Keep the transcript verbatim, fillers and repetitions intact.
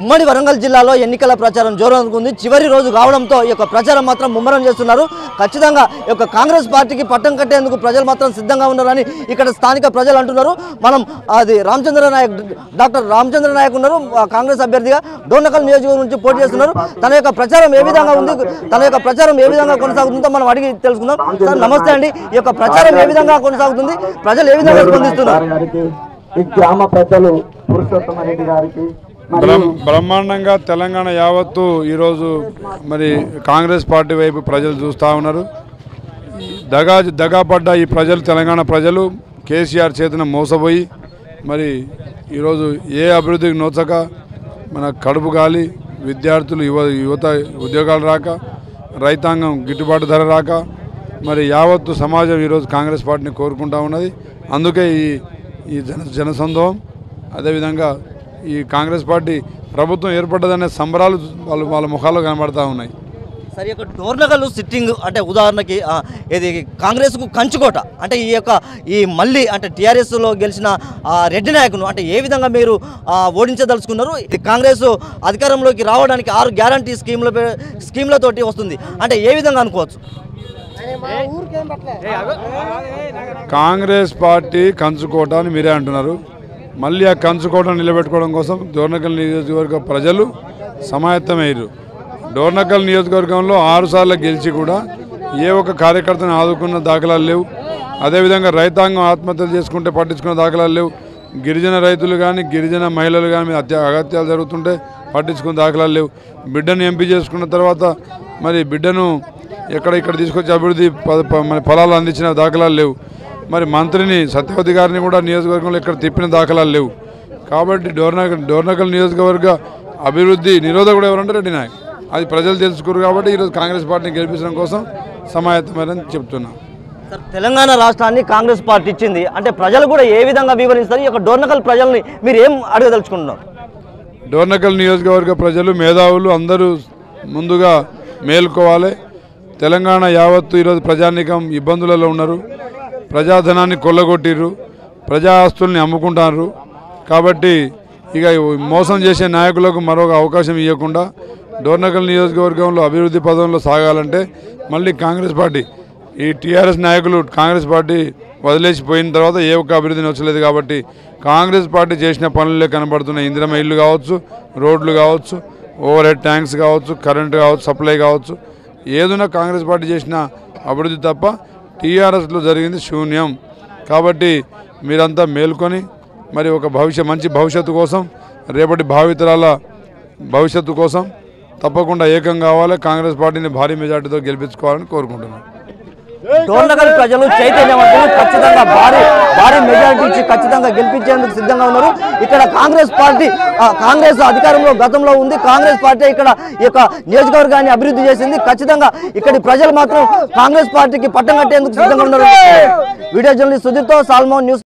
ఉమ్మడి వరంగల్ జిల్లాలో ఎన్నికల ప్రచారం జోరందుకుంది. చివరి రోజు కావడంతో ఈ యొక్క ప్రచారం మాత్రం ముమ్మరం చేస్తున్నారు. ఖచ్చితంగా ఈ యొక్క కాంగ్రెస్ పార్టీకి పట్టం కట్టేందుకు ప్రజలు మాత్రం సిద్ధంగా ఉన్నారని ఇక్కడ స్థానిక ప్రజలు అంటున్నారు. మనం అది రామచంద్ర నాయక్ డాక్టర్ రామచంద్ర నాయక్ ఉన్నారు, కాంగ్రెస్ అభ్యర్థిగా డోర్నకల్ నియోజకవర్గం నుంచి పోటీ చేస్తున్నారు. తన యొక్క ప్రచారం ఏ విధంగా ఉంది, తన యొక్క ప్రచారం ఏ విధంగా కొనసాగుతుందో మనం అడిగి తెలుసుకుందాం. సార్ నమస్తే అండి, ఈ యొక్క ప్రచారం ఏ విధంగా కొనసాగుతుంది, ప్రజలు ఏ విధంగా స్పందిస్తున్నారు? ఈ గ్రామ ప్రజలు పురుషోత్తమరెడ్డి గారికి బ్రహ్మాండంగా తెలంగాణ యావత్తు ఈరోజు మరి కాంగ్రెస్ పార్టీ వైపు ప్రజలు చూస్తూ ఉన్నారు. దగా దగాపడ్డ ఈ ప్రజలు, తెలంగాణ ప్రజలు కేసీఆర్ చేతిన మోసపోయి మరి ఈరోజు ఏ అభివృద్ధికి నోచక మన కడుపు గాలి, విద్యార్థులు యువ యువత ఉద్యోగాలు రాక, రైతాంగం గిట్టుబాటు ధర రాక మరి యావత్తు సమాజం ఈరోజు కాంగ్రెస్ పార్టీని కోరుకుంటూ ఉన్నది. అందుకే ఈ ఈ జన జనసందోహం, అదేవిధంగా ఈ కాంగ్రెస్ పార్టీ ప్రభుత్వం ఏర్పడ్డదనే సంబరాలు వాళ్ళు వాళ్ళ ముఖాల్లో కనబడతా ఉన్నాయి. సరే, యొక్క డోర్నకల్ సిట్టింగ్ అంటే ఉదాహరణకి ఇది కాంగ్రెస్కు కంచుకోట అంటే ఈ యొక్క ఈ మళ్ళీ అంటే టీఆర్ఎస్లో గెలిచిన రెడ్డి నాయకును అంటే ఏ విధంగా మీరు ఓడించదలుచుకున్నారు? ఇది కాంగ్రెస్ అధికారంలోకి రావడానికి ఆరు గ్యారంటీ స్కీమ్ల స్కీమ్లతోటి వస్తుంది అంటే ఏ విధంగా అనుకోవచ్చు? కాంగ్రెస్ పార్టీ కంచుకోట అని మీరే అంటున్నారు. మళ్ళీ ఆ కంచుకోటను నిలబెట్టుకోవడం కోసం డోర్నకల్ నియోజకవర్గ ప్రజలు సమాయత్తమయ్యారు. డోర్నకల్ నియోజకవర్గంలో ఆరు సార్లు గెలిచి కూడా ఏ ఒక్క కార్యకర్తను ఆదుకున్న దాఖలాలు లేవు. అదేవిధంగా రైతాంగం ఆత్మహత్యలు చేసుకుంటే పట్టించుకున్న దాఖలాలు లేవు. గిరిజన రైతులు కానీ గిరిజన మహిళలు కానీ అత్య అగత్యాలు జరుగుతుంటే పట్టించుకున్న దాఖలాలు లేవు. బిడ్డను ఎంపీ చేసుకున్న తర్వాత మరి బిడ్డను ఎక్కడ ఇక్కడ తీసుకొచ్చి అభివృద్ధి మరి పొలాలు అందించిన దాఖలాలు లేవు. మరి మంత్రిని సత్యవతి గారిని కూడా నియోజకవర్గంలో ఇక్కడ తిప్పిన దాఖలాలు లేవు. కాబట్టి డోర్నకల్ డోర్నకల్ నియోజకవర్గ అభివృద్ధి నిరోధకుడు ఎవరంటే రెడ్డి నాయక్. అది ప్రజలు తెలుసుకోరు. కాబట్టి ఈరోజు కాంగ్రెస్ పార్టీని గెలిపించడం కోసం సమాయత్తమని చెప్తున్నా. సార్, తెలంగాణ రాష్ట్రాన్ని కాంగ్రెస్ పార్టీ ఇచ్చింది అంటే ప్రజలు కూడా ఏ విధంగా వివరిస్తారు? ఈ యొక్క డోర్నకల్ ప్రజల్ని మీరు ఏం అడగదలుచుకుంటున్నారు? డోర్నకల్ నియోజకవర్గ ప్రజలు మేధావులు అందరూ ముందుగా మేల్కోవాలి. తెలంగాణ యావత్తు ఈరోజు ప్రజానీకం ఇబ్బందులలో ఉన్నారు. ప్రజాధనాన్ని కొల్లగొట్టిర్రు, ప్రజా ఆస్తుల్ని అమ్ముకుంటారు. కాబట్టి ఇక మోసం చేసే నాయకులకు మరొక అవకాశం ఇవ్వకుండా డోర్నకల్ నియోజకవర్గంలో అభివృద్ధి పదంలో సాగాలంటే మళ్ళీ కాంగ్రెస్ పార్టీ, ఈ టీఆర్ఎస్ నాయకులు కాంగ్రెస్ పార్టీ వదిలేసిపోయిన తర్వాత ఏ ఒక్క అభివృద్ధిని వచ్చలేదు. కాబట్టి కాంగ్రెస్ పార్టీ చేసిన పనులే కనబడుతున్న ఇందిరమ్మ ఇల్లు కావచ్చు, రోడ్లు కావచ్చు, ఓవర్ హెడ్ ట్యాంక్స్ కావచ్చు, కరెంటు కావచ్చు, సప్లై కావచ్చు, ఏదైనా కాంగ్రెస్ పార్టీ చేసిన అభివృద్ధి తప్ప టీఆర్ఎస్లో జరిగింది శూన్యం. కాబట్టి మీరంతా మేల్కొని మరి ఒక భవిష్య మంచి భవిష్యత్తు కోసం, రేపటి భావితరాల భవిష్యత్తు కోసం తప్పకుండా ఏకం కావాలి. కాంగ్రెస్ పార్టీని భారీ మెజార్టీతో గెలిపించుకోవాలని కోరుకుంటున్నాను. డోర్నకల్ ప్రజలు చైతన్యవంతులు, ఖచ్చితంగా భారీ భారీ మెజారిటీ ఇచ్చి ఖచ్చితంగా గెలిపించేందుకు సిద్ధంగా ఉన్నారు. ఇక్కడ కాంగ్రెస్ పార్టీ కాంగ్రెస్ అధికారంలో గతంలో ఉంది. కాంగ్రెస్ పార్టీ ఇక్కడ ఈ యొక్క నియోజకవర్గాన్ని అభివృద్ధి చేసింది. ఖచ్చితంగా ఇక్కడి ప్రజలు మాత్రం కాంగ్రెస్ పార్టీకి పట్టం కట్టేందుకు సిద్ధంగా ఉన్నారు. వీడియో జర్నలిస్ట్ సుధీర్తో సాల్మోన్ న్యూస్.